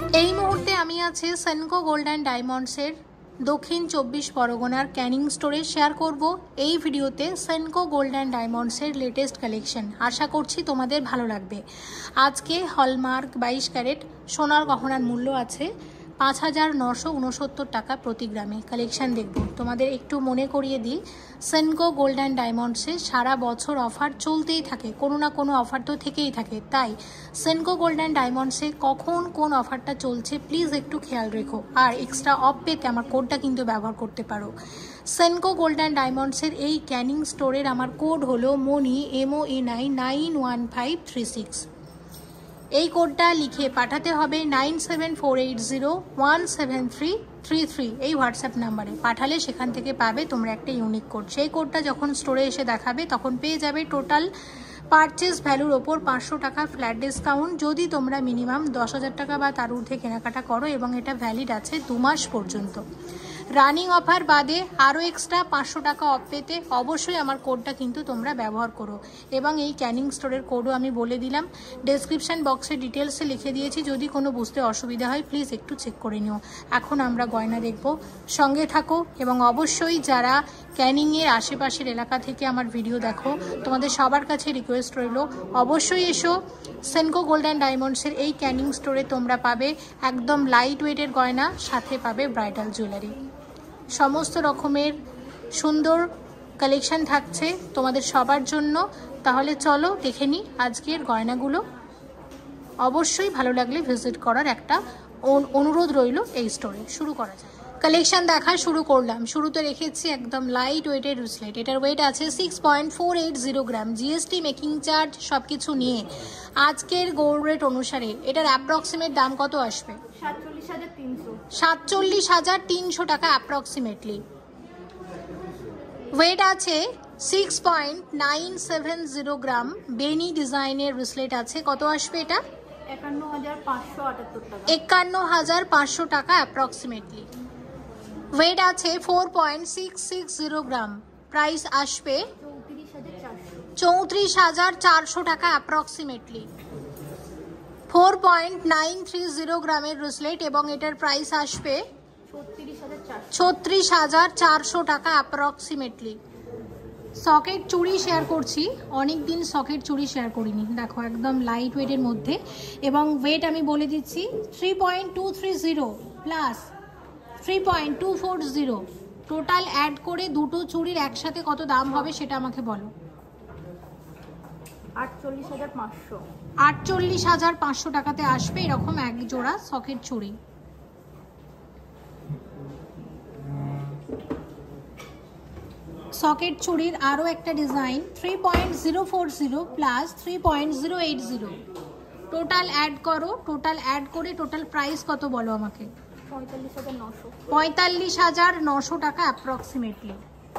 এই মুহূর্তে আমি আছি সেনকো গোল্ড অ্যান্ড ডায়মন্ডসের দক্ষিণ 24 পরগনার ক্যানিং স্টোরে শেয়ার করব এই ভিডিওতে সেনকো গোল্ড অ্যান্ড ডায়মন্ডসের লেটেস্ট কালেকশন। আশা করছি তোমাদের ভালো লাগবে। আজকে হলমার্ক 22 ক্যারেট সোনার গহনার মূল্য আছে 5,969 টাকা প্রতি গ্রামে। কালেকশন দেখব। তোমাদের একটু মনে করিয়ে দিই, সেনকো গোল্ড অ্যান্ড ডায়মন্ডসে সারা বছর অফার চলতেই থাকে, কোনো না কোনো অফার তো থেকেই থাকে। তাই সেনকো গোল্ড অ্যান্ড ডায়মন্ডসে কখন কোন অফারটা চলছে প্লিজ একটু খেয়াল রেখো। আর এক্সট্রা অফ পেতে আমার কোডটা কিন্তু ব্যবহার করতে পারো। সেনকো গোল্ড অ্যান্ড ডায়মন্ডসের এই ক্যানিং স্টোরের আমার কোড হলো মনি MOE9 91536। এই কোডটা লিখে পাঠাতে হবে 9748017333 এই হোয়াটসঅ্যাপ নাম্বারে। পাঠালে সেখান থেকে পাবে তোমরা একটা ইউনিক কোড। সেই কোডটা যখন স্টোরে এসে দেখাবে তখন পেয়ে যাবে টোটাল পারচেস ভ্যালুর ওপর 500 টাকা ফ্ল্যাট ডিসকাউন্ট, যদি তোমরা মিনিমাম 10,000 টাকা বা তার ঊর্ধ্বে কেনাকাটা করো, এবং এটা ভ্যালিড আছে 2 মাস পর্যন্ত। রানিং অফার বাদে আরও এক্সট্রা 500 টাকা অফ পেতে অবশ্যই আমার কোডটা কিন্তু তোমরা ব্যবহার করো। এবং এই ক্যানিং স্টোরের কোডও আমি বলে দিলাম, ডেসক্রিপশন বক্সে ডিটেলসে লিখে দিয়েছি, যদি কোনো বুঝতে অসুবিধা হয় প্লিজ একটু চেক করে নিও। এখন আমরা গয়না দেখব, সঙ্গে থাকো। এবং অবশ্যই যারা ক্যানিংয়ের আশেপাশের এলাকা থেকে আমার ভিডিও দেখো, তোমাদের সবার কাছে রিকোয়েস্ট রইল অবশ্যই এসো। সেনকো গোল্ড অ্যান্ড ডায়মন্ডসের এই ক্যানিং স্টোরে তোমরা পাবে একদম লাইট ওয়েটের গয়না, সাথে পাবে ব্রাইডাল জুয়েলারি। সমস্ত রকমের সুন্দর কালেকশন থাকছে তোমাদের সবার জন্য। তাহলে চলো দেখে নিই আজকের গয়নাগুলো। অবশ্যই ভালো লাগলে ভিজিট করার একটা অনুরোধ রইল এই স্টোরে। শুরু করা যায়। কালেকশন দেখা শুরু করলাম। শুরুতে রেখেছি একদম লাইট ওয়েটের ব্রেসলেট। এটার ওয়েট আছে 6.480 গ্রাম, জিএসটি মেকিং চার্জ সব কিছু নিয়ে। আজকের গোল্ড রেট অনুসারে এটার অ্যাপ্রক্সিমেট দাম কত আসবে? 47,300 টাকা অ্যাপ্রক্সিমেটলি। ওয়েট আছে 6.970 গ্রাম, বেনি ডিজাইনের ব্রেসলেট আছে। কত আসবে এটা? 51,500 টাকা অ্যাপ্রক্সিমেটলি। ওয়েট আছে 4.660 গ্রাম, প্রাইস আসবে 34,400 টাকা অ্যাপ্রক্সিমেটলি। 4.930 গ্রামের ব্রেসলেট এবং এটার প্রাইস আসবে 36,400 টাকা অ্যাপ্রক্সিমেটলি। সকেট চুড়ি শেয়ার করছি, অনেকদিন সকেট চুড়ি শেয়ার করিনি। দেখো একদম লাইট ওয়েটের মধ্যে, এবং ওয়েট আমি বলে দিচ্ছি 3.230 প্লাস 3.240। টোটাল অ্যাড করে দুটো চুড়ির একসাথে কত দাম হবে সেটা আমাকে বলো। 48,500 টাকাতে আসবে এরকম এক জোড়া সকেট চুড়ি। সকেট চুড়ির আরও একটা ডিজাইন 3.040 প্লাস 3.080। টোটাল অ্যাড করো, টোটাল অ্যাড করে টোটাল প্রাইস কত বলো আমাকে। 45,900 টাকা অ্যাপ্রক্সিমেটলি।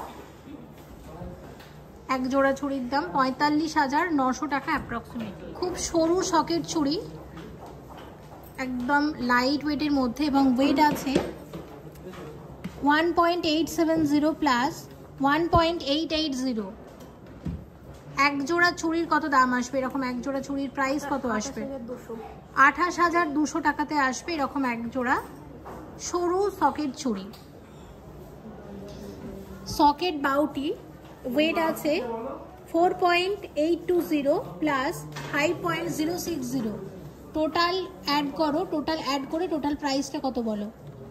এক জোড়া চুড়ির দাম 45,900 টাকা অ্যাপ্রক্সিমেটলি। খুব সরু সকেট চুড়ি, একদম লাইট ওয়েটের মধ্যে, এবং ওয়েট আছে 1.870 প্লাস 1.880। এক জোড়া চুড়ির কত দাম আসবে? এরকম এক জোড়া চুড়ির প্রাইস কত আসবে? 28,200 টাকাতে আসবে এরকম এক জোড়া সরু সকেট চুড়ি। সকেট বাউটি, ওয়েট আছে 4.820 প্লাস 5.060। টোটাল অ্যাড করো, টোটাল অ্যাড করে টোটাল প্রাইসটা কত বলো।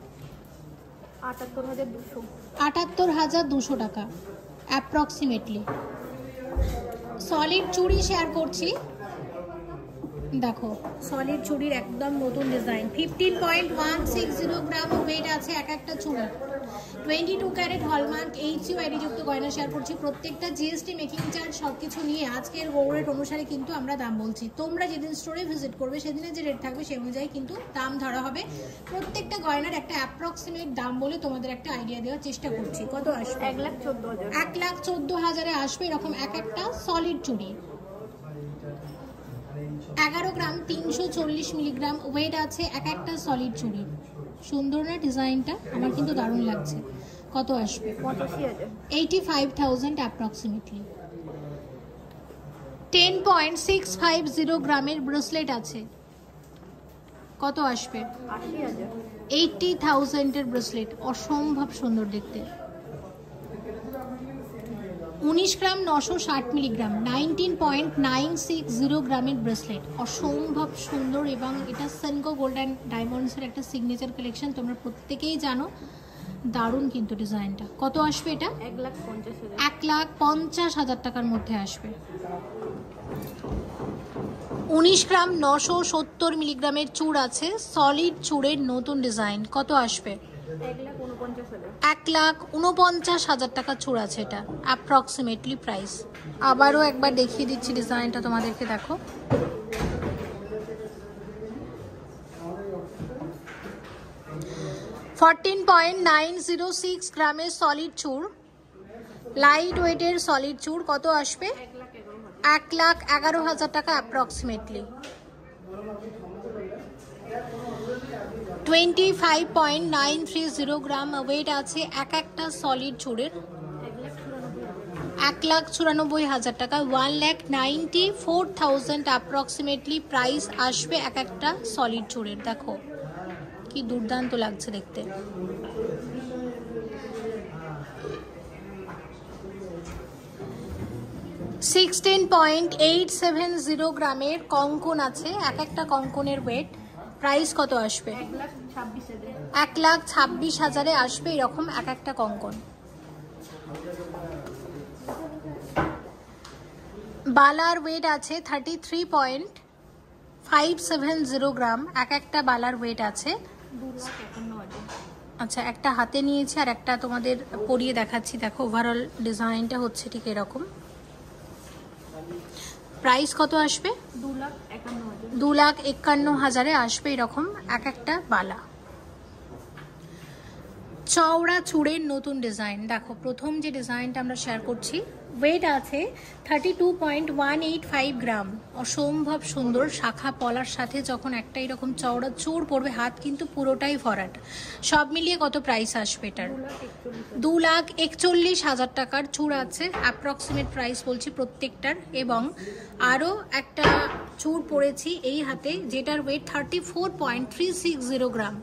78,200 টাকা অ্যাপ্রক্সিমেটলি। সলিড চুড়ি শেয়ার করছি, দেখো সলিড চুড়ির একদম নতুন ডিজাইন 15.160 গ্রাম ওয়েট আছে এক একটা চুড়ি। 22 ক্যারেট হলমার্ক HUID যুক্ত গয়না শেয়ার করছি, প্রত্যেকটা জিএসটি মেকিং চার্জ সব কিছু নিয়ে আজকের গোল্ড রেট অনুসারে কিন্তু আমরা দাম বলছি। তোমরা যেদিন স্টোরে ভিজিট করবে সেদিনে যে রেট থাকবে সেই অনুযায়ী কিন্তু দাম ধরা হবে। প্রত্যেকটা গয়নার একটা অ্যাপ্রক্সিমেট দাম বলে তোমাদের একটা আইডিয়া দেওয়ার চেষ্টা করছি। কত আসবে? 1,14,000 আসবে এরকম এক একটা সলিড চুড়ি। 11 গ্রাম 340 মিলিগ্রাম ওয়েট আছে এক একটা সলিড চুড়ি। সুন্দর না ডিজাইনটা? আমার কিন্তু দারুণ লাগছে। কত আসবে? 85,000 অ্যাপ্রক্সিমেটলি। 10.650 গ্রামের ব্রেসলেট আছে। কত আসবে? 80,000। 80,000 এর ব্রেসলেট, অসম্ভব সুন্দর দেখতে। 19 গ্রাম 960 মিলিগ্রাম, 19.960 গ্রামের ব্রেসলেট, অসম্ভব সুন্দর। এবং এটা সেনকো গোল্ড অ্যান্ড ডায়মন্ডসের একটা সিগনেচার কালেকশন, তোমরা প্রত্যেকেই জানো। দারুণ কিন্তু ডিজাইনটা। কত আসবে এটা? 1,50,000। 1,50,000 টাকার মধ্যে আসবে। 19 গ্রাম 970 মিলিগ্রামের চূড় আছে, সলিড চূড়ের নতুন ডিজাইন। কত আসবে? 1,49,000। 1,49,000 টাকা চূড় আছে এটা, অ্যাপ্রক্সিমেটলি প্রাইস। আবারও একবার দেখিয়ে দিচ্ছি ডিজাইনটা তোমাদেরকে, দেখো। $14.906 গ্রামের সলিড চূড়, লাইট ওয়েটের সলিড চূড়। কত আসবে? 1,11,000 টাকা অ্যাপ্রক্সিমেটলি। 25.930 গ্রাম ওয়েট আছে এক একটা সলিড চূড়ের। 1,94,000 টাকা, 1,94,000 অ্যাপ্রক্সিমেটলি প্রাইস আসবে এক একটা সলিড চূড়ের। দেখো কি দুর্দান্ত লাগছে দেখতে। $16.870 গ্রামের কঙ্কন আছে, এক একটা কঙ্কনের ওয়েট। প্রাইস কত আসবে? 1,26,000 আসবে এরকম এক একটা কঙ্কন। বালার ওয়েট আছে 33.570 গ্রাম, এক একটা বালার ওয়েট আছে। 2,51,000। আচ্ছা, একটা হাতে নিয়েছি আর একটা তোমাদের পরিয়ে দেখাচ্ছি। দেখো ওভারঅল ডিজাইনটা হচ্ছে ঠিক এরকম। প্রাইস কত আসবে? 2,51,000। 2,51,000 আসবে এরকম এক একটা বালা। চওড়া চূড়ের নতুন ডিজাইন। দেখো প্রথম যে ডিজাইনটা আমরা শেয়ার করছি, ওয়েট আছে 32.185 গ্রাম, অসম্ভব সুন্দর। শাখা পলার সাথে যখন একটা এরকম চওড়া চূড় পড়বে, হাত কিন্তু পুরোটাই ভরাট। সব মিলিয়ে কত প্রাইস আসবে এটার? 2,41,000 টাকার চূড় আছে, অ্যাপ্রক্সিমেট প্রাইস বলছি প্রত্যেকটার। এবং আরও একটা চূড় পড়েছি এই হাতে, যেটার ওয়েট 34.360 গ্রাম,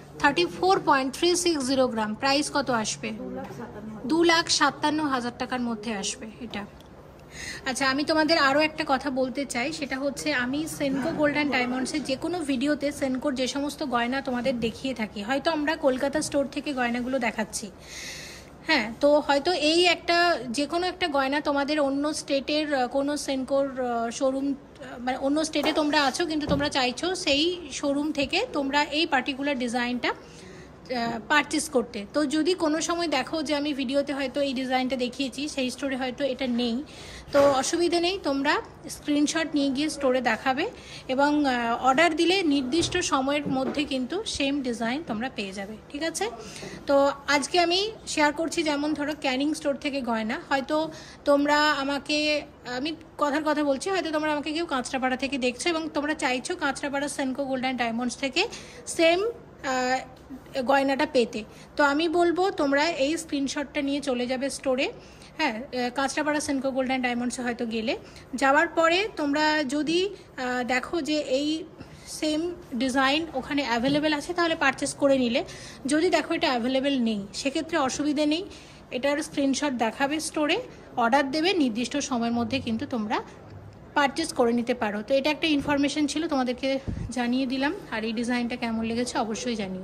34.360 গ্রাম। প্রাইস কত আসবে? 2,57,000 টাকার মধ্যে আসবে এটা। আচ্ছা, আমি তোমাদের আরও একটা কথা বলতে চাই, সেটা হচ্ছে আমি সেনকো গোল্ড অ্যান্ড ডায়মন্ডসের যে কোনো ভিডিওতে সেনকোর যে সমস্ত গয়না তোমাদের দেখিয়ে থাকি, হয়তো আমরা কলকাতা স্টোর থেকে গয়নাগুলো দেখাচ্ছি, হ্যাঁ, তো হয়তো এই একটা যে কোনো একটা গয়না তোমাদের অন্য স্টেটের কোনো সেনকোর শোরুম, মানে অন্য স্টেটে তোমরা আছো কিন্তু তোমরা চাইছো সেই শোরুম থেকে তোমরা এই পার্টিকুলার ডিজাইনটা পারচেস করতে। তো যদি কোনো সময় দেখো যে আমি ভিডিওতে হয়তো এই ডিজাইনটা দেখিয়েছি, সেই স্টোরে হয়তো এটা নেই, তো অসুবিধা নেই, তোমরা স্ক্রিনশট নিয়ে গিয়ে স্টোরে দেখাবে এবং অর্ডার দিলে নির্দিষ্ট সময়ের মধ্যে কিন্তু সেম ডিজাইন তোমরা পেয়ে যাবে, ঠিক আছে? তো আজকে আমি শেয়ার করছি, যেমন ধরো ক্যানিং স্টোর থেকে গয়না, হয়তো তোমরা আমাকে, আমি কথার কথা বলছি, হয়তো তোমরা আমাকে কেউ কাঁচরাপাড়া থেকে দেখছো এবং তোমরা চাইছো Kanchrapara Senco gold and diamonds থেকে সেম গয়নাটা পেতে। তো আমি বলবো তোমরা এই স্ক্রিনশটটা নিয়ে চলে যাবে স্টোরে, হ্যাঁ, কাঁচরাপাড়া সেনকো গোল্ড অ্যান্ড ডায়মন্ডসে হয়তো গেলে, যাওয়ার পরে তোমরা যদি দেখো যে এই সেম ডিজাইন ওখানে অ্যাভেলেবেল আছে, তাহলে পারচেস করে নিলে। যদি দেখো এটা অ্যাভেলেবেল নেই, সেক্ষেত্রে অসুবিধে নেই, এটার স্ক্রিনশট দেখাবে স্টোরে, অর্ডার দেবে, নির্দিষ্ট সময়ের মধ্যে কিন্তু তোমরা পারচেস করে নিতে পারো। তো এটা একটা ইনফরমেশন ছিল, তোমাদেরকে জানিয়ে দিলাম। আর এই ডিজাইনটা কেমন লেগেছে অবশ্যই জানিও।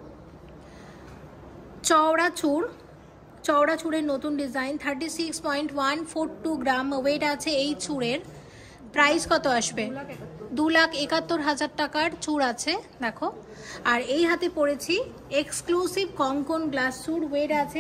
চওড়া চূড়ের নতুন ডিজাইন, 36.142 গ্রাম ওয়েট আছে এই চূড়ের। প্রাইস কত আসবে? 2,71,000 টাকার চূড় আছে, দেখো। আর এই হাতে পড়েছি এক্সক্লুসিভ কঙ্কন গ্লাস চূড়, ওয়েট আছে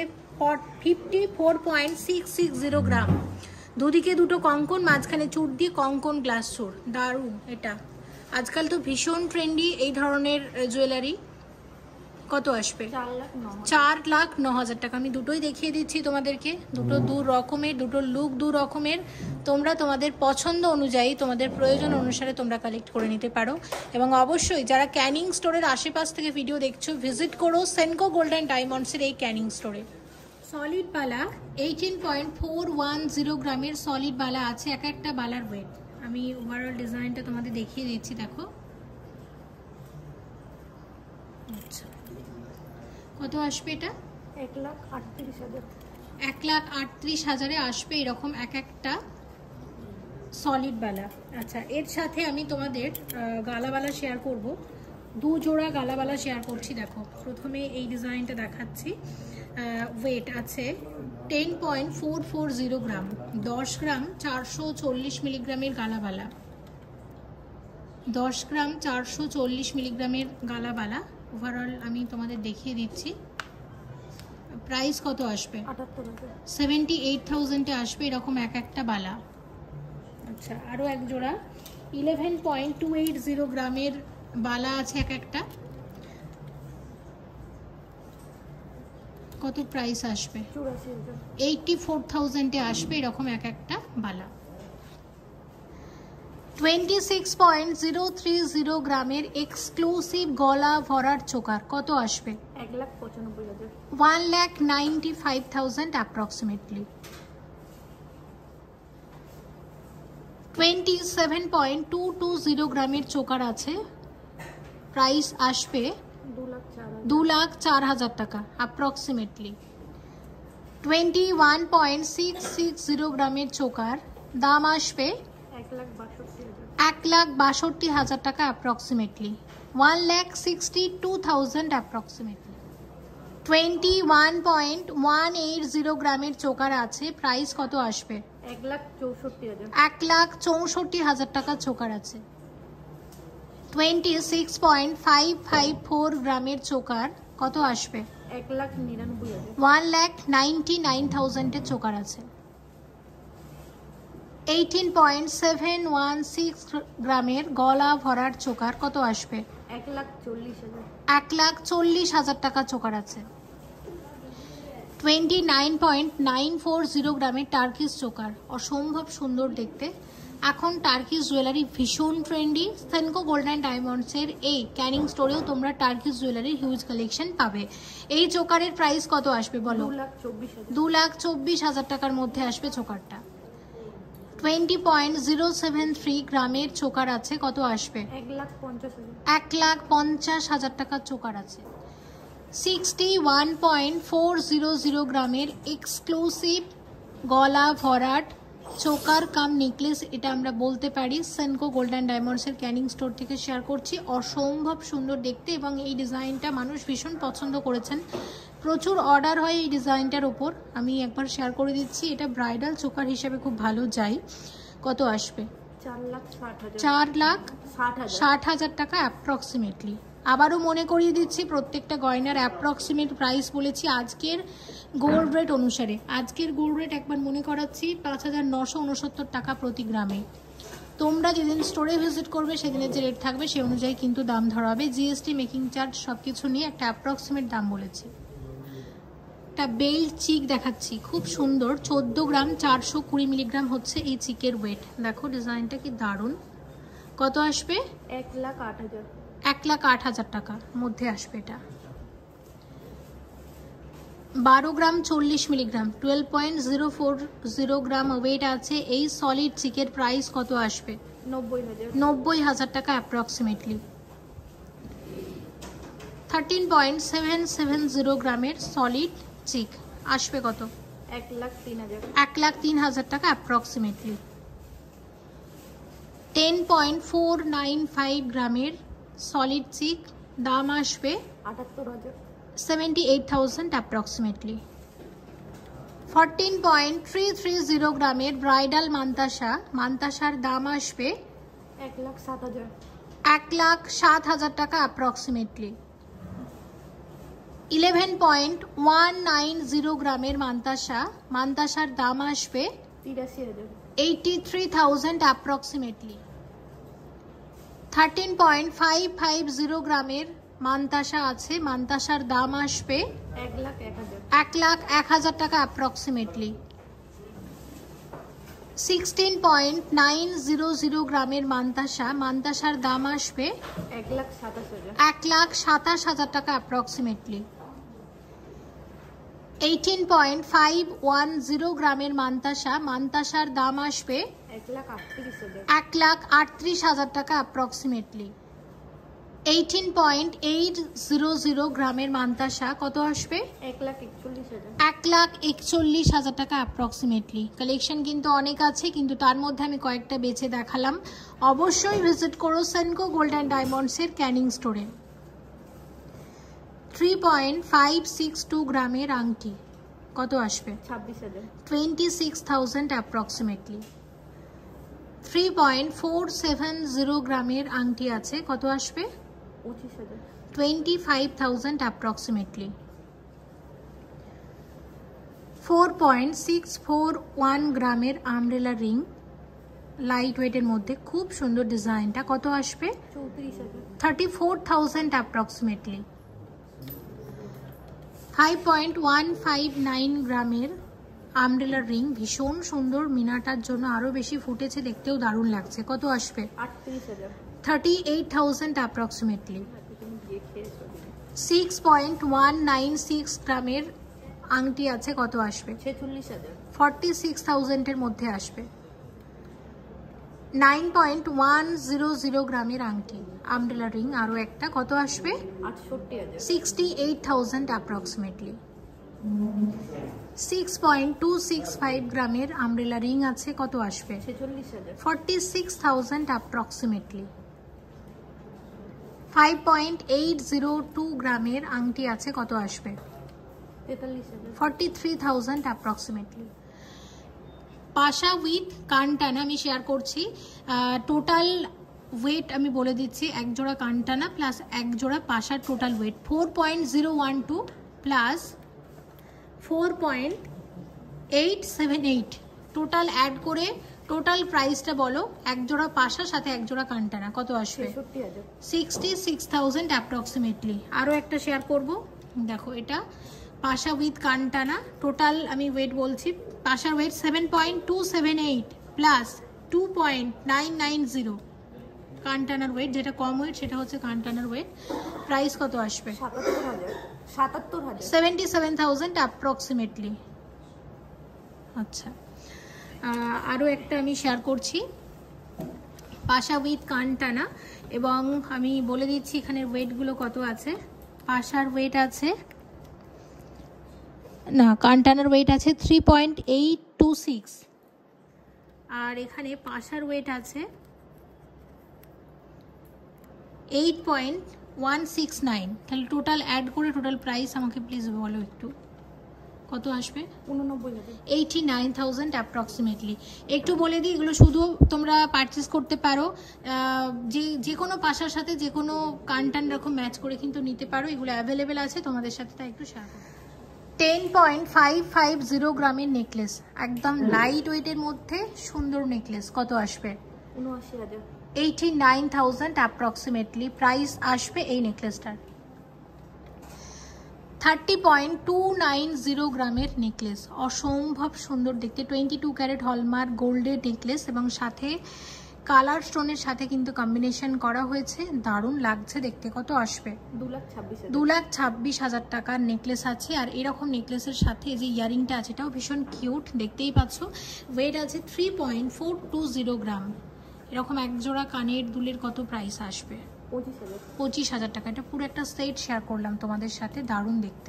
54.660 গ্রাম। দুদিকে দুটো কঙ্কন, মাঝখানে চূড় দিয়ে কঙ্কন গ্লাস চূড়, দারুণ এটা। আজকাল তো ভীষণ ট্রেন্ডি এই ধরনের জুয়েলারি। কত আসবে? 4,09,000 টাকা। আমি দুটোই দেখিয়ে দিচ্ছি তোমাদেরকে, দুটো দু রকমের, দুটো লুক দু রকমের। তোমরা তোমাদের পছন্দ অনুযায়ী, তোমাদের প্রয়োজন অনুসারে তোমরা কালেক্ট করে নিতে পারো। এবং অবশ্যই যারা ক্যানিং স্টোরের আশেপাশ থেকে ভিডিও দেখছো, ভিজিট করো সেনকো গোল্ড অ্যান্ড ডায়মন্ডসের এই ক্যানিং স্টোরে। সলিড বালা 18.410 গ্রামের সলিড বালা আছে, এক একটা বালার ওয়েট। আমি ওভারঅল ডিজাইনটা তোমাদের দেখিয়ে দিচ্ছি, দেখো। আচ্ছা, কত আসবে এটা? 1,38,000। 1,38,000-এ আসবে এরকম এক একটা সলিড বালা। আচ্ছা, এর সাথে আমি তোমাদের গালাবালা শেয়ার করব, 2 জোড়া গালাবালা শেয়ার করছি। দেখো, প্রথমে এই ডিজাইনটা দেখাচ্ছি। ওয়েট আছে 10.440 গ্রাম, 10 গ্রাম 440 মিলিগ্রামের গালাবালা, 10 গ্রাম 440 মিলিগ্রামের গালাবালা। ওভারঅল আমি তোমাদের দেখিয়ে দিচ্ছি। প্রাইস কত আসবে? 78,000-এ আসবে এরকম এক একটা বালা। আচ্ছা, আরও এক জোড়া 11.280 গ্রামের বালা আছে এক একটা। কত প্রাইস আসবে? 84,000-এ আসবে এরকম এক একটা বালা। 26.030 গ্রামের এক্সক্লুসিভ গলা ভরার চোকার, কত আসবে? 1,95,000। 1,95,000 অ্যাপ্রক্সিমেটলি। 27.220 গ্রামের চোকার আছে, প্রাইস আসবে 2,04,000 টাকা অ্যাপ্রক্সিমেটলি। 21.660 গ্রামের চোকার, দাম আসবে 1,62,000 টাকা অ্যাপ্রক্সিমেটলি, 1,62,000 অ্যাপ্রক্সিমেটলি। 21.180 গ্রামের চোকার আছে, প্রাইস কত আসবে? 1,64,000। 1,64,000 টাকা চোকার আছে। 26.554 গ্রামের চোকার, কত আসবে? 1,99,000। 1,99,000 চোকার আছে। 18.716 গ্রামের গলা ভরার চোকার, কত আসবে? 1,40,000। 1,40,000 টাকা চোকার আছে। 29.940 গ্রামের টার্কিশ চোকার, অসম্ভব সুন্দর দেখতে। এখন টার্কিশ জুয়েলারি ভীষণ ট্রেন্ডি। সেনকো গোল্ড অ্যান্ড ডায়মন্ডসের এই ক্যানিং স্টোরেও তোমরা টার্কিশ জুয়েলারির হিউজ কালেকশন পাবে। এই চোকারের প্রাইস কত আসবে বলো? 2,24,000। 2,24,000 টাকার মধ্যে আসবে চোকারটা। 20.073 গ্রামের চোকার আছে, কত আসবে? 1,50,000। 1,50,000 টাকার চোকার আছে। 61.400 গ্রামের এক্সক্লুসিভ গলা ভরাট চোকার কাম নেকলেস, এটা আমরা বলতে পারি সেনকো গোল্ড অ্যান্ড ডায়মন্ডসের ক্যানিং স্টোর থেকে শেয়ার করছি। অসম্ভব সুন্দর দেখতে এবং এই ডিজাইনটা মানুষ ভীষণ পছন্দ করেছেন, প্রচুর অর্ডার হয় এই ডিজাইনটার ওপর। আমি একবার শেয়ার করে দিচ্ছি, এটা ব্রাইডাল চোকার হিসেবে খুব ভালো যায়। কত আসবে? 4,60,000 টাকা অ্যাপ্রক্সিমেটলি। আবারও মনে করিয়ে দিচ্ছি, প্রত্যেকটা গয়নার অ্যাপ্রক্সিমেট প্রাইস বলেছি আজকের গোল্ড রেট অনুসারে। আজকের গোল্ড রেট একবার মনে করাচ্ছি, 5,969 টাকা প্রতি গ্রামে। তোমরা যেদিন স্টোরে ভিজিট করবে সেদিনের যে রেট থাকবে সেই অনুযায়ী কিন্তু দাম ধরা হবে। জিএসটি, মেকিং চার্জ সব কিছু নিয়ে একটা অ্যাপ্রক্সিমেট দাম বলেছি। একটা বেল্ট চিক দেখাচ্ছি, খুব সুন্দর। 14 গ্রাম 420 মিলিগ্রাম হচ্ছে এই চিকের ওয়েট। দেখো ডিজাইনটা কি দারুণ। কত আসবে? 1,08,000। 1,08,000 টাকার মধ্যে আসবে এটা। 12 গ্রাম 40 মিলিগ্রাম, 12.040 গ্রাম ওয়েট আছে এই সলিড চিকের প্রাইস কত আসবে? 90,000 টাকা অ্যাপ্রক্সিমেটলি। 13.770 গ্রামের সলিড চিক আসবে কত? 1,03,000। 1,03,000 টাকা অ্যাপ্রক্সিমেটলি। 10.495 গ্রামের সলিড চিক, দাম আসবে 78,000। 78,000 অ্যাপ্রক্সিমেটলি। 14.330 গ্রামের ব্রাইডাল মান্তাসা, মান্তাসার দাম আসবে 1,07,000। 1,07,000 টাকা অ্যাপ্রক্সিমেটলি। 11.190 গ্রামের মান্তাসা, মান্তাসার দাম আসবে 83,000। 83,000 অ্যাপ্রক্সিমেটলি। 13.550 গ্রামের মান্তাসা আছে, মান্তাসার দাম আসবে 1,01,000। 1,01,000 টাকা অ্যাপ্রক্সিমেটলি। 16.900 গ্রামের মান্তাসা, মান্তাসার দাম আসবে 1,27,000। 1,27,000 টাকা অ্যাপ্রক্সিমেটলি। 18.510 গ্রামের মান্তাসা, মান্তাসার দাম আসবে 1,38,000। 1,38,000 টাকা অ্যাপ্রক্সিমেটলি। 18.800 গ্রামের মান্তাসা কত আসবে? 1,41,000। 1,41,000 টাকা অ্যাপ্রক্সিমেটলি। কালেকশন কিন্তু অনেক আছে, কিন্তু তার মধ্যে আমি কয়েকটা বেছে দেখালাম। অবশ্যই ভিজিট করো সেনকো গোল্ড অ্যান্ড ডায়মন্ডসের ক্যানিং স্টোরে। 3.562 গ্রামের আংটি কত আসবে? 26,000। 26,000 অ্যাপ্রক্সিমেটলি। 3.470 গ্রামের আংটি আছে, কত আসবে? 25,000। 25,000 অ্যাপ্রক্সিমেটলি। 4.641 গ্রামের আমব্রেলা রিং, লাইট ওয়েটের মধ্যে খুব সুন্দর ডিজাইনটা, কত আসবে? 34,000। 34,000 অ্যাপ্রক্সিমেটলি। 5.159 গ্রামের আমব্রেলা রিং, ভীষণ সুন্দর, মিনাটার জন্য আরো বেশি ফুটেছে, দেখতেও দারুণ লাগছে, কত আসবে? 38,000। 38,000 অ্যাপ্রক্সিমেটলি। 6.196 গ্রামের আংটি আছে, কত আসবে? 46,000। 46,000 এর মধ্যে আসবে। 9.100 গ্রামের আংটি, আমব্রেলা রিং আরো একটা, কত আসবে? 68,000। 68,000 অ্যাপ্রক্সিমেটলি। 6.265 গ্রামের আমব্রেলা রিং আছে, কত আসবে? 46,000। 46,000 অ্যাপ্রক্সিমেটলি। 5.802 গ্রামের আংটি আছে, কত আসবে? 43,000। 43,000 অ্যাপ্রক্সিমেটলি। পাশা উইথ কানটানা আমি শেয়ার করছি, টোটাল ওয়েট আমি বলে দিচ্ছি, এক জোড়া কানটানা প্লাস এক জোড়া পাশার total weight 4.012 plus 4.878, total add করে টোটাল প্রাইসটা বলো। এক জোড়া পাশার সাথে এক জোড়া কানটানা কত আসবে? 66,000। 66,000 অ্যাপ্রক্সিমেটলি। আরও একটা শেয়ার করব, দেখো এটা পাশা উইথ কানটানা, টোটাল আমি ওয়েট বলছি, পাশার ওয়েট 7.278 প্লাস 2.990, কানটানার ওয়েট যেটা কম ওয়েট সেটা হচ্ছে কানটানার ওয়েট। প্রাইস কত আসবে? 77,000। 77,000 অ্যাপ্রক্সিমেটলি। আচ্ছা, আরও একটা আমি শেয়ার করছি, পাশা উইথ কানটানা, এবং আমি বলে দিচ্ছি এখানের ওয়েটগুলো কত আছে। পাশার ওয়েট আছে, না কানটানার ওয়েট আছে 3.826, আর এখানে পাশার ওয়েট আছে 8.169। তাহলে টোটাল অ্যাড করে টোটাল প্রাইস আমাকে প্লিজ বলো একটু, কত আসবে? 89,000। 89,000 অ্যাপ্রক্সিমেটলি। একটু বলে দিই, এগুলো শুধু তোমরা পারচেস করতে পারো, যে কোনো পাশার সাথে যে কোনো কানটান রকম ম্যাচ করে কিন্তু নিতে পারো, এগুলো অ্যাভেলেবেল আছে তোমাদের সাথে, তাই একটু শেয়ার করো। 10.550 গ্রামের নেকলেস, একদম লাইট ওয়েটের মধ্যে সুন্দর নেকলেস, কত আসবে? 79,000। 89,000 অ্যাপ্রক্সিমেটলি প্রাইস আসবে এই নেকলেসটার। 30.290 গ্রামের নেকলেস, অসম্ভব সুন্দর দেখতে, 22 ক্যারেট হলমার্ক গোল্ডের নেকলেস, এবং সাথে কালার স্টোনের সাথে কিন্তু কম্বিনেশন করা হয়েছে, দারুণ লাগছে দেখতে, কত আসবে? 2,26,000। 2,26,000 টাকার নেকলেস আছে। আর এরকম নেকলেসের সাথে যে ইয়ারিংটা আছে এটাও ভীষণ কিউট, দেখতেই পাচ্ছ। ওয়েট আছে 3.420 গ্রাম। এরকম এক জোড়া কানের দুলের কত প্রাইস আসবে? 25,000। 25,000 টাকা। এটা পুরো একটা সেট শেয়ার করলাম তোমাদের সাথে, দারুণ দেখতে।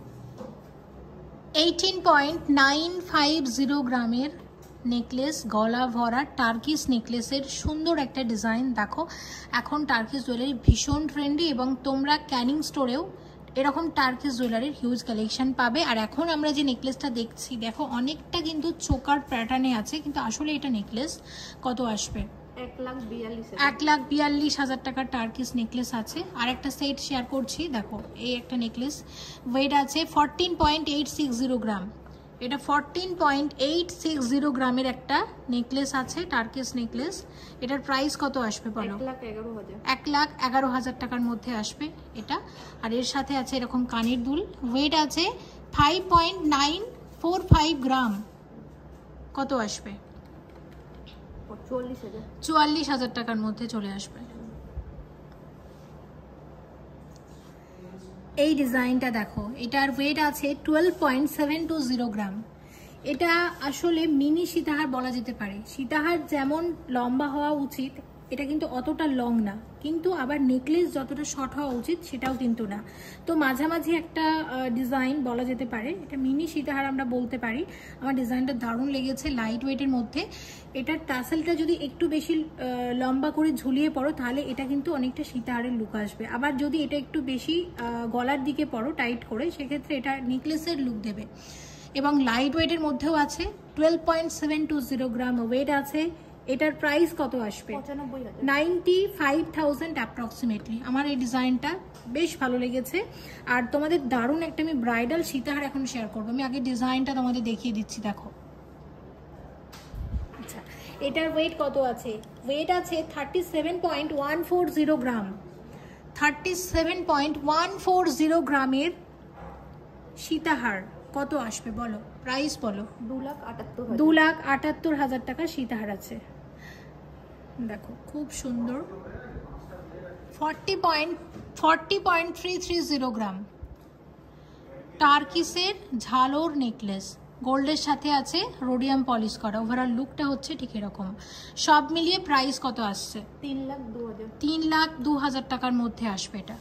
18.950 গ্রামের নেকলেস, গলা ভরা টার্কিস নেকলেসের সুন্দর একটা ডিজাইন। দেখো এখন টার্কিস জুয়েলারি ভীষণ ট্রেন্ডি, এবং তোমরা ক্যানিং স্টোরেও এরকম টার্কিস জুয়েলারির হিউজ কালেকশন পাবে। আর এখন আমরা যে নেকলেসটা দেখছি, দেখো অনেকটা কিন্তু চোকার প্যাটার্নে আছে, কিন্তু আসলে এটা নেকলেস, কত আসবে? 1,42,000। 1,42,000 টাকার টার্কিস নেকলেস আছে। আর একটা সেট শেয়ার করছি, দেখো এই একটা নেকলেস, ওয়েট আছে 14.860 গ্রাম। এটা 14.860 গ্রামের একটা নেকলেস আছে, টার্কিস নেকলেস। এটার প্রাইস কত আসবে বলো? 1,11,000। 1,11,000 টাকার মধ্যে আসবে এটা। আর এর সাথে আছে এরকম কানের দুল, ওয়েট আছে 5.945 গ্রাম, কত আসবে? 44,000। 44,000 টাকার মধ্যে চলে আসবে। এই ডিজাইনটা দেখো, এটার ওয়েট আছে 12.720 গ্রাম। এটা আসলে মিনি সীতাহার বলা যেতে পারে। সীতাহার যেমন লম্বা হওয়া উচিত, এটা কিন্তু অতটা লং না, কিন্তু আবার নেকলেস যতটা শর্ট হওয়া উচিত সেটাও কিন্তু না। তো মাঝামাঝি একটা ডিজাইন বলা যেতে পারে, এটা মিনি সীতাহার আমরা বলতে পারি। আমার ডিজাইনটা দারুণ লেগেছে, লাইট ওয়েটের মধ্যে। এটার টাসেলটা যদি একটু বেশি লম্বা করে ঝুলিয়ে পড়ো তাহলে এটা কিন্তু অনেকটা সীতাহারের লুক আসবে। আবার যদি এটা একটু বেশি গলার দিকে পড়ো টাইট করে, সেক্ষেত্রে এটা নেকলেসের লুক দেবে। এবং লাইট ওয়েটের মধ্যেও আছে, 12.720 গ্রাম ওয়েট আছে। এটার প্রাইস কত আসবে? 95,000 অ্যাপ্রক্সিমেটলি। আমার এই ডিজাইনটা বেশ ভালো লেগেছে। আর তোমাদের দারুণ একটা আমি ব্রাইডাল সীতাহার এখন শেয়ার করবো। আমি আগে ডিজাইনটা তোমাদের দেখিয়ে দিচ্ছি, দেখো। আচ্ছা, এটার ওয়েট কত আছে? ওয়েট আছে 37.140 গ্রাম। 37.140 গ্রামের সীতাহার কত আসবে বলো, প্রাইস বলো। 2,78,000 টাকা সীতাহার আছে। দেখো খুব সুন্দর, 40.330 গ্রাম টার্কিসের ঝালোর নেকলেস, গোল্ডের সাথে আছে রোডিয়াম পলিশ করা। ওভারঅল লুকটা হচ্ছে ঠিক এরকম। সব মিলিয়ে প্রাইস কত আসছে? 3,02,000 টাকার মধ্যে আসবে এটা।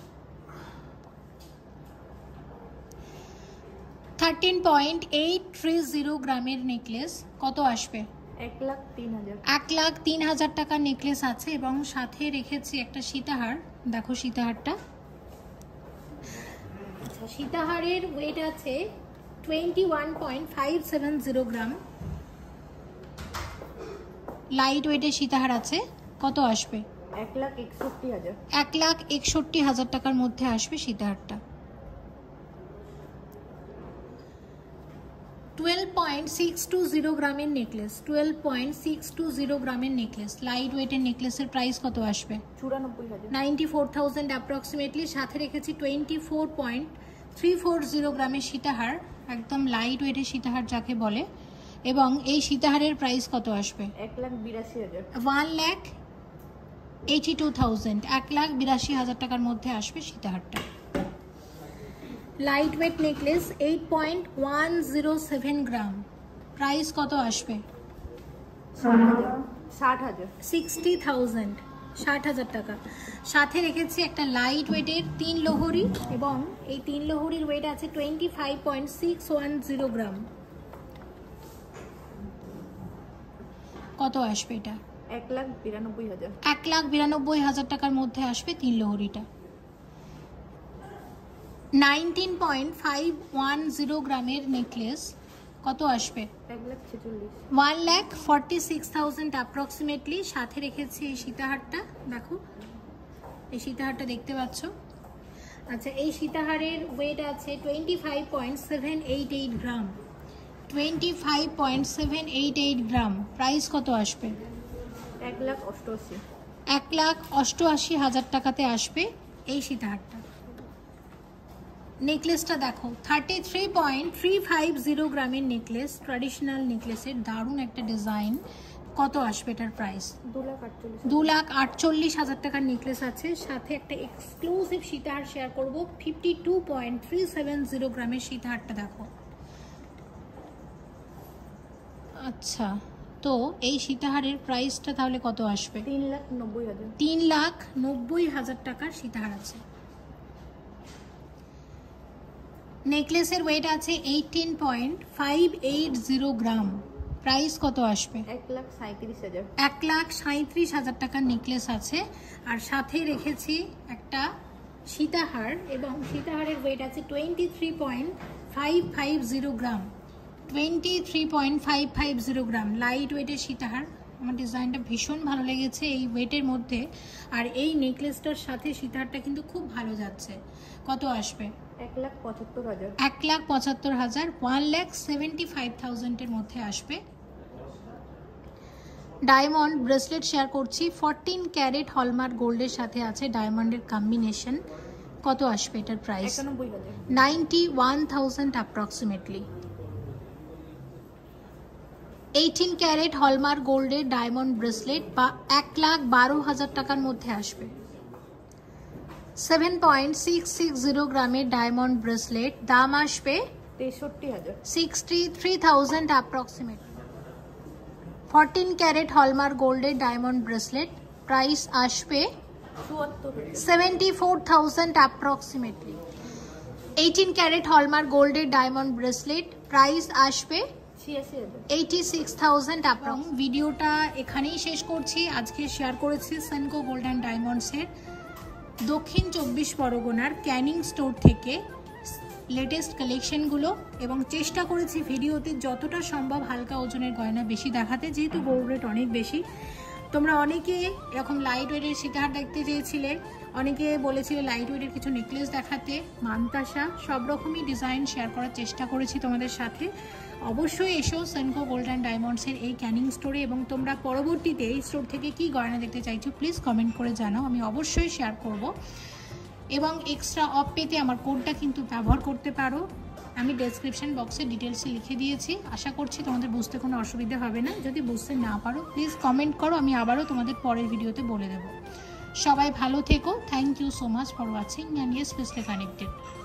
13.830 গ্রামের নেকলেস কত আসবে? 1,03,000। 1,03,000 টাকার নেকলেস আছে এবং সাথে রেখেছি একটা সীতাহার। দেখো সীতাহারটা। আচ্ছা, সীতাহারের ওয়েট আছে 21.570 গ্রাম। লাইট ওয়েটের সীতাহার আছে, কত আসবে? 1,61,000। 1,61,000 টাকার মধ্যে আসবে সীতাহারটা। 12.620 গ্রামের নেকলেস, 12.620 গ্রামের নেকলেস, লাইট ওয়েটের নেকলেসের প্রাইস কত আসবে? 94,000। 94,000 অ্যাপ্রক্সিমেটলি। সাথে রেখেছি 24.340 গ্রামের সীতাহার, একদম লাইট ওয়েটের সীতাহার যাকে বলে। এবং এই সীতাহারের প্রাইস কত আসবে? 1,82,000। 1,82,000, 1,82,000 টাকার মধ্যে আসবে সীতাহারটা। লাইট ওয়েট নেকলেস 8.107 গ্রাম, প্রাইস কত আসবে? 60,000। 60,000, 60,000 টাকা। সাথে রেখেছি একটা লাইট ওয়েটের 3 লোহরি এবং এই 3 লোহরির ওয়েট আছে 25.610 গ্রাম। কত আসবে এটা? 1,92,000। 1,92,000 টাকার মধ্যে আসবে 3 লোহরিটা। 19.510 গ্রামের নেকলেস কত আসবে? 1,46,000। 1,46,000 অ্যাপ্রক্সিমেটলি। সাথে রেখেছি এই সীতাহারটা, দেখো এই সীতাহারটা দেখতে পাচ্ছ। আচ্ছা, এই সীতাহারের ওয়েট আছে 25.788 গ্রাম। 25.788 গ্রাম, প্রাইস কত আসবে? 1,88,000। 1,88,000 টাকাতে আসবে এই সীতাহারটা। নেকলেসটা দেখো, 33.350 গ্রামের নেকলেস, ট্র্যাডিশনাল নেকলেসের দারুণ একটা ডিজাইন। কত আসবে এটার প্রাইস? 2,48,000। 2,48,000 টাকার নেকলেস আছে। সাথে একটা এক্সক্লুসিভ সীতাহার শেয়ার করব, 52.370 গ্রামের সীতাহারটা দেখো। আচ্ছা, তো এই সীতাহারের প্রাইসটা তাহলে কত আসবে? 3,90,000। 3,90,000 টাকার সীতাহার আছে। নেকলেসের ওয়েট আছে 18.580 গ্রাম, প্রাইস কত আসবে? 1,37,000। 1,37,000 টাকার নেকলেস আছে। আর সাথে রেখেছি একটা সীতাহার এবং সীতাহারের ওয়েট আছে 23.550 গ্রাম। 23.550 গ্রাম, লাইট ওয়েটের সীতাহার। আমার ডিজাইনটা ভীষণ ভালো লেগেছে এই ওয়েটের মধ্যে। আর এই নেকলেসটার সাথে সীতাহারটা কিন্তু খুব ভালো যাচ্ছে। কত আসবে? 1,75,000। 1,75,000, 1,75,000 মধ্যে আসবে। ডায়মন্ড ব্রেসলেট শেয়ার করছি, 14 ক্যারেট হলমার্ক গোল্ডের সাথে আছে ডায়মন্ডের কম্বিনেশন। কত আসবে এটার প্রাইস? 91,000 অ্যাপ্রক্সিমেটলি। 18 ক্যারেট হলমার্ক গোল্ডের ডায়মন্ড ব্রেসলেট বা 1,12,000 টাকার মধ্যে আসবে। 7.660 গ্রামের ডায়মন্ড ব্রেসলেট, দাম আসবে 63,000। 63,000 অ্যাপ্রক্সিমেটলি। 14 ক্যারেট হলমার্ক গোল্ডের ডায়মন্ড ব্রেসলেট প্রাইস আসবে 74,000 74,000 অ্যাপ্রক্সিমেটলি। 18 ক্যারেট হলমার্ক গোল্ডের ডায়মন্ড ব্রেসলেট, প্রাইস আসবে 86,000 অ্যাপ্রক্স। ভিডিওটা এখানেই শেষ করছি। আজকে শেয়ার করেছি সেনকো গোল্ড অ্যান্ড ডায়মন্ডসের দক্ষিণ 24 পরগনার ক্যানিং স্টোর থেকে লেটেস্ট কালেকশনগুলো, এবং চেষ্টা করেছি ভিডিওতে যতটা সম্ভব হালকা ওজনের গয়না বেশি দেখাতে, যেহেতু গোল্ড রেট অনেক বেশি। তোমরা অনেকে এরকম লাইট ওয়েটের সীতাহার দেখতে চেয়েছিলে, অনেকে বলেছিলে লাইট ওয়েটের কিছু নেকলেস দেখাতে, মানতাসা, সব রকমই ডিজাইন শেয়ার করার চেষ্টা করেছি তোমাদের সাথে। অবশ্যই এসো সেনকো গোল্ড অ্যান্ড ডায়মন্ডসের এই ক্যানিং স্টোরে, এবং তোমরা পরবর্তীতে এই স্টোর থেকে কি গয়না দেখতে চাইছো প্লিজ কমেন্ট করে জানাও, আমি অবশ্যই শেয়ার করব। এবং এক্সট্রা অফ পেতে আমার কোডটা কিন্তু ব্যবহার করতে পারো, আমি ডেসক্রিপশন বক্সে ডিটেলসে লিখে দিয়েছি। আশা করছি তোমাদের বুঝতে কোনো অসুবিধা হবে না। যদি বুঝতে না পারো প্লিজ কমেন্ট করো, আমি আবারও তোমাদের পরের ভিডিওতে বলে দেবো। সবাই ভালো থেকো। Thank you so much for watching and yes, specially connected.